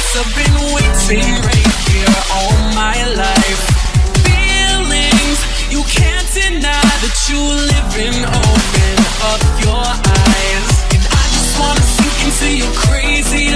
I've been waiting right here all my life. Feelings you can't deny that you live in. Open up your eyes, and I just wanna sink into your crazy